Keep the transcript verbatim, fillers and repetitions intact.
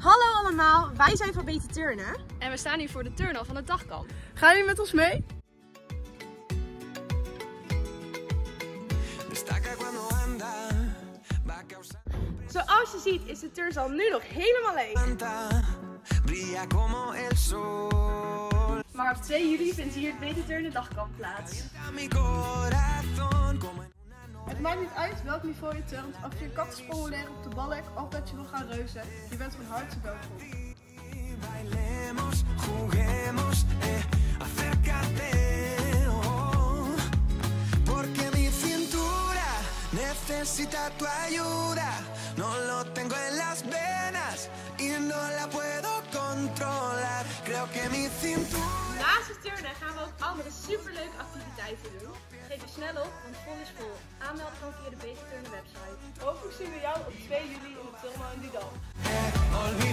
Hallo allemaal, wij zijn van Beter Turnen. En we staan hier voor de turnhal van het dagkamp. Gaan jullie met ons mee? Zoals je ziet is de turnzaal nu nog helemaal leeg. Maar op twee juli vindt hier het Beter Turnen dagkamp plaats. Het maakt niet uit welk niveau je turnt, of je een kattensprong wil leren op de balk of dat je wil gaan reuzen. Je bent van harte welkom. Necesita tu ayuda, no lo tengo en las venas y no la puedo controlar. Creo que mi cintura. Naast het turnen gaan we ook andere superleuke activiteiten doen. Geef je snel op, want vol is vol. Aanmelden kan via de Beter Turnen website. Hopelijk zien we jou op twee juli in de turnhal in Didam. Eh,